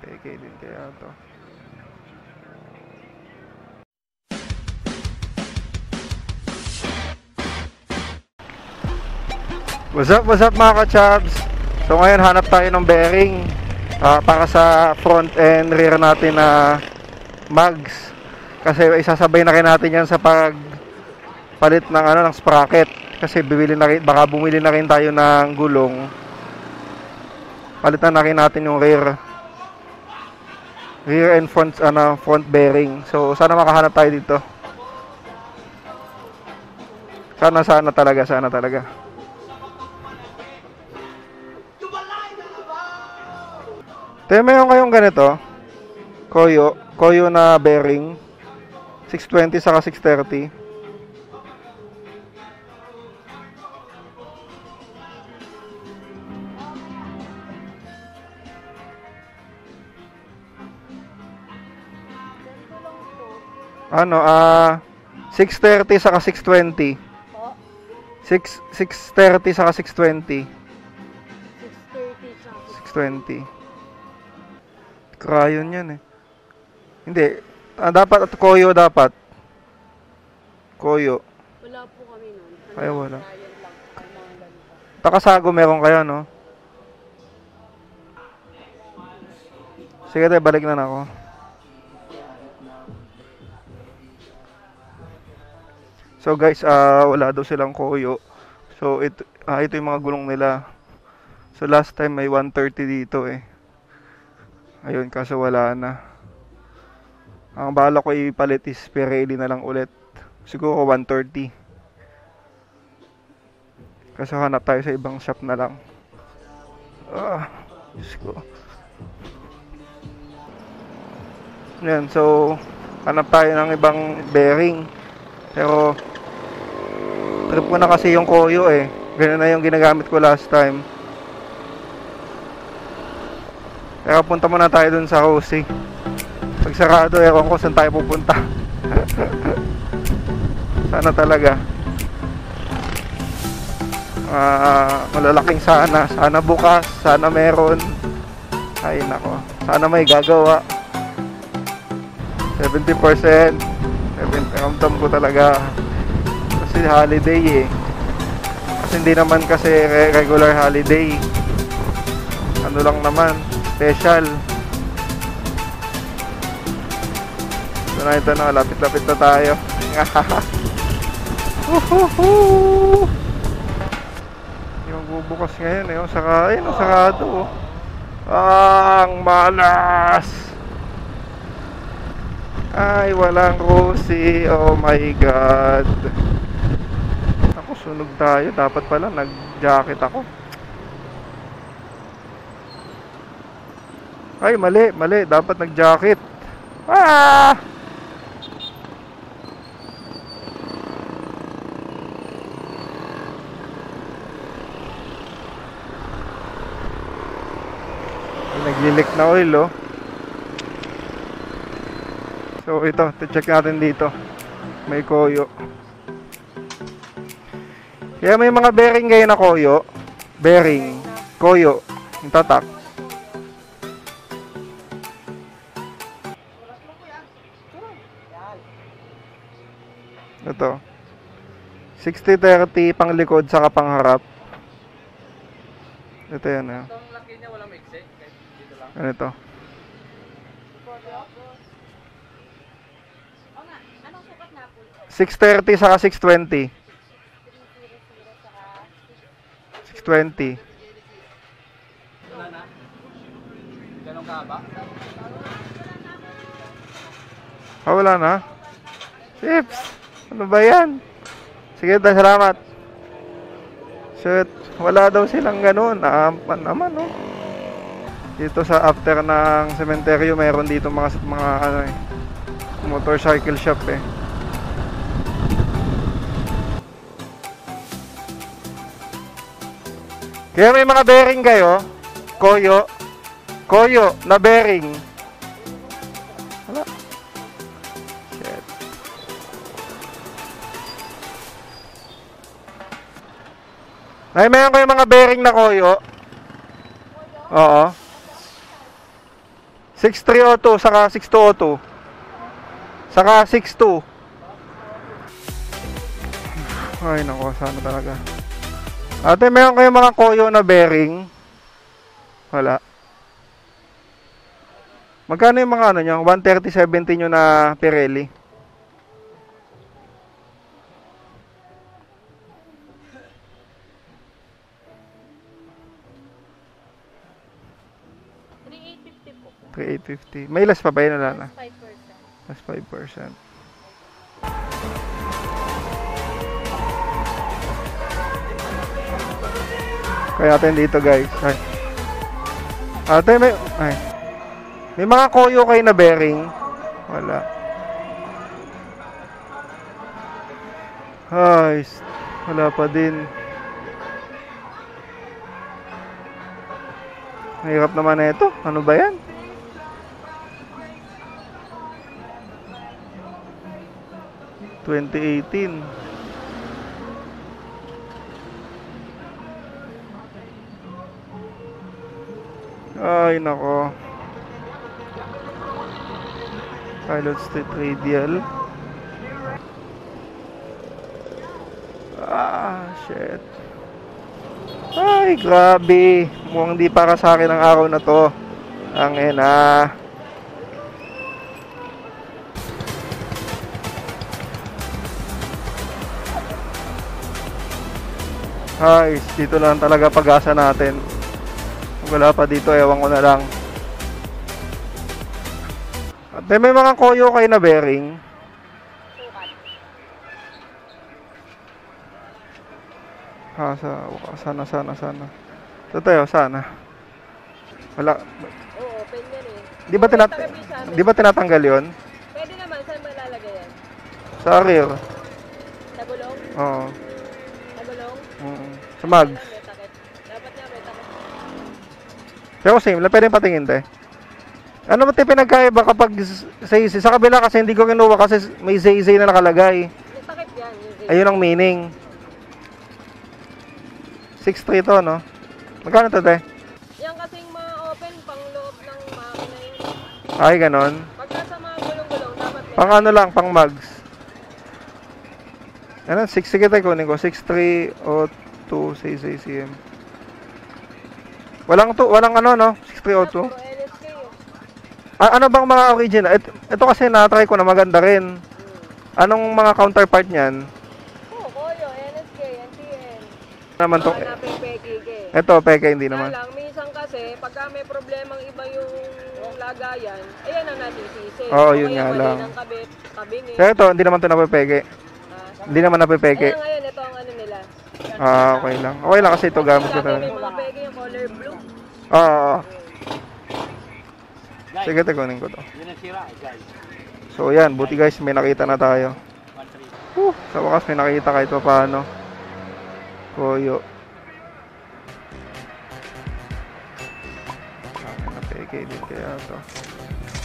Peke din kaya to. What's up mga ka-chabs? So ngayon hanap tayo ng bearing para sa front and rear natin na mags. Kasi isasabay na rin natin yan sa pagpalit ng ng sprocket. Kasi baka bumili na rin tayo ng gulong. Palitan na rin natin yung rear and front bearing. So sana makahanap tayo dito. Sana talaga. Meron kayong ganito, Koyo na bearing, 620 saka 630. Ano, 630 saka 620. 630 saka 620. 620. Crayon yan eh. Hindi. Dapat at Koyo dapat. Koyo. Wala po kami nun. Ay, wala. Takasago meron kaya, no? Sige tayo, balik na ako. So guys, wala daw silang Koyo. So ito yung mga gulong nila. So last time may 130 dito eh. Ayun, kaso wala na. Ang bala ko ipalit is Pirelli na lang ulit. Siguro 130. Kaso hanap tayo sa ibang shop na lang. Diyos ko. Yan, so hanap tayo ng ibang bearing. Pero trip ko na kasi yung Koyo eh. Ganun na yung ginagamit ko last time. Kaya punta muna tayo dun sa Jose. Pag sarado, ewan ko saan tayo pupunta. Sana talaga. Malalaking sana. Sana bukas. Sana meron. Ay nako. Sana may gagawa. 70%. Ramdam ko talaga. Kasi holiday eh. Kasi hindi naman kasi regular holiday. Ano lang naman. Special. Ito na, lapit-lapit na tayo. Yung bubukas ngayon eh, sarado. Ang malas. Ay, walang Rosie. Oh my God. Ako, sunog tayo. Dapat pala, nag-jacket ako. Ay, mali. Dapat nag-jacket. Naglilik na oil, oh. So, ito. Check natin dito. May Koyo. Kaya may mga bearing ngayon na Koyo. Bearing. Koyo. Yung tatak. Ito 60-30 pang likod saka pang harap. Ito yan eh. Itong laki niya walang mixing. Dito lang. Ano ito? Anong sukat na po? 630 saka 620. 620. Wala na. Ganong kahaba? Wala na. Chips. Ano ba yan? Sige, salamat. Shit, wala daw silang ganun. Naman, no? Dito sa after ng sementeryo, mayroon dito mga motorcycle shop eh. Kaya may mga bearing kayo? Koyo na bearing. Wala. Shit. Ay, meron kayo mga bearing na Koyo? Oo. 6302 saka 6202. Saka 62. Ay, naku, sana talaga. Ate, meron kayong mga koyo na bearing? Wala. Magkano yung mga ano nyo? 130/70 nyo na Pirelli? $3,850 po. 3,850. May less pa ba yun? Wala na. 5%. Plus 5%. Kaya natin dito guys. Ay. Ate, may mga koyo kayo na bearing? Wala. Ay, wala pa din. Mahirap naman na ito. Ano ba yan? ...2018. Ay, nako. Pilot Street Radial. Ah, shit. Ay, grabe. Mukhang di para sa akin ang araw na to. Ang ina. Ay, dito lang talaga pag-asa natin. Kung wala pa dito, ewan ko na lang. At may mga koyo kayo na bearing. Sana. Ito tayo, sana. Wala. Oo, open yan eh. Di ba tinatanggal yon? Pwede naman, saan malalagay yan? Sa rear. Sa gulong? Oo. Sa gulong? Sa mags. May takip. Dapat nga may takip. Pero same lang, pwede patingin te. Ano ba tayo pinagkaiba kapag ZZ? Sa kabila kasi hindi ko kinuha kasi may ZZ na nakalagay. May takip yan. Ayun ang meaning. 6.3 to, no? Magkano to, te? Yan kasing mga open pang loob ng makina yun. Ay, ganon. Pag nasa mga gulong-gulong, dapat may Pang ano lang, pang mags. Ano, 6, sige tayo kunin ko. 6302 CM. Walang ano, no? 6302. puro LSK eh. Ano bang mga original? Ito kasi na-try ko na maganda rin. Anong mga counterpart niyan? Oo, Koyo, NSK, NTN. Naman to. Hanapin PKK. Ito, peke, hindi Kaya naman. lang, minsan kasi, pagka may problemang iba yung lagayan, ayan ang natisisi. Oo, O yun kaya nga mali lang. ng kabit, kabingi. Kaya ito, hindi naman to napapeke. Hindi naman napapeke. Ayan ngayon, ito ang ano nila. Okay lang. Okay lang kasi ito gamit ko Dati talaga. may mga peke yung color blue. Oo. Sige, kunin ko to. Yun ang sira, guys. So, yan. Buti guys, may nakita na tayo. Sa wakas, may nakita kahit pa paano. Koyo. Napeke din kaya to.